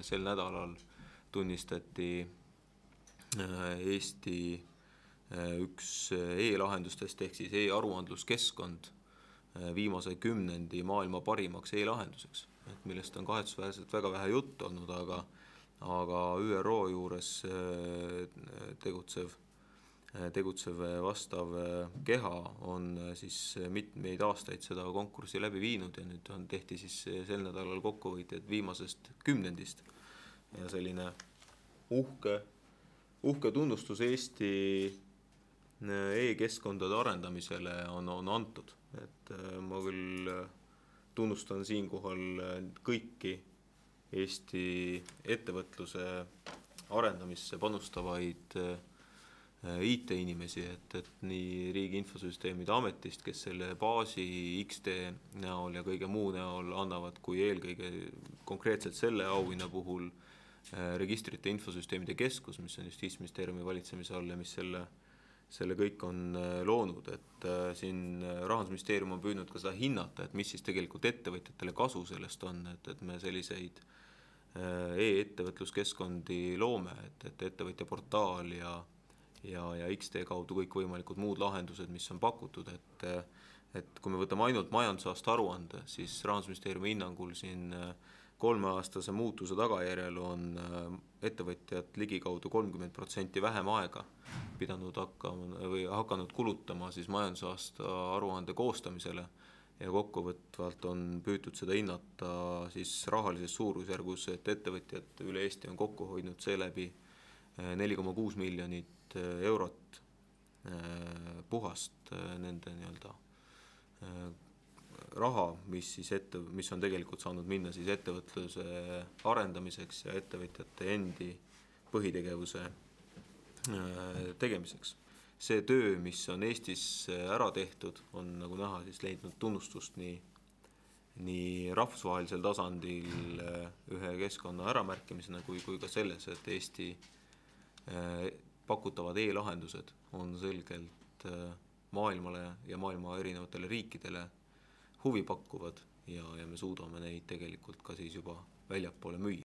sel nädalal tunnistati Eesti üks e-lahendustest ehk siis e-aruandluskeskkond viimase 10 maailma parimaks e-lahenduseks, millest on kahetsusväärselt väga vähe juttu olnud, aga ÜRO juures tegutsev vastav keha on siis mitmeid aastaid seda konkurssi läbi viinud ja nüüd tehti siis sel nädalal kokkuvõtjad viimasest 10. Ja selline uhke tunnustus Eesti e-keskkondade arendamisele on antud. Et ma küll tunnustan siinkohal kõiki Eesti ettevõtluse arendamisse panustavaid IT-inimesi, et nii Riigi Infosüsteemide Ametist, kes selle baasi XD näol ja kõige muu näol annavad, kui eelkõige konkreetselt selle auhinna puhul Registrite Infosüsteemide Keskus, mis on Justiitsministeeriumi valitsemise all ja mis selle kõik on loonud, et siin Rahandusministeerium on püüdnud ka seda hinnata, et mis siis tegelikult ettevõtjatele kasu sellest on, et me selliseid e-ettevõtluskeskkondi loome, et ettevõtja portaal ja XD kaudu kõikvõimalikud muud lahendused, mis on pakutud, et kui me võtame ainult majandusaasta aruande, siis Rahandusministeeriumi hinnangul siin 3-aastase muutuse tagajärjel on ettevõtjad ligikaudu 30% vähem aega pidanud hakanud kulutama siis majandusaasta aruande koostamisele ja kokkuvõtvalt on püütud seda hinnata siis rahalises suurusjärgus, et ettevõtjad üle Eesti on kokku hoidnud seeläbi 4,6 miljonit eurot puhast nende raha, mis on tegelikult saanud minna siis ettevõtluse arendamiseks ja ettevõtjate endi põhitegevuse tegemiseks. See töö, mis on Eestis ära tehtud, on nagu näha siis leidnud tunnustust nii rahvusvahelisel tasandil ühe keskkonna äramärkimisena kui ka selles, et Eesti pakutavad e-lahendused on selgelt maailmale ja maailma erinevatele riikidele huvi pakkuvad ja me suudame neid tegelikult ka siis juba väljapoole müüa.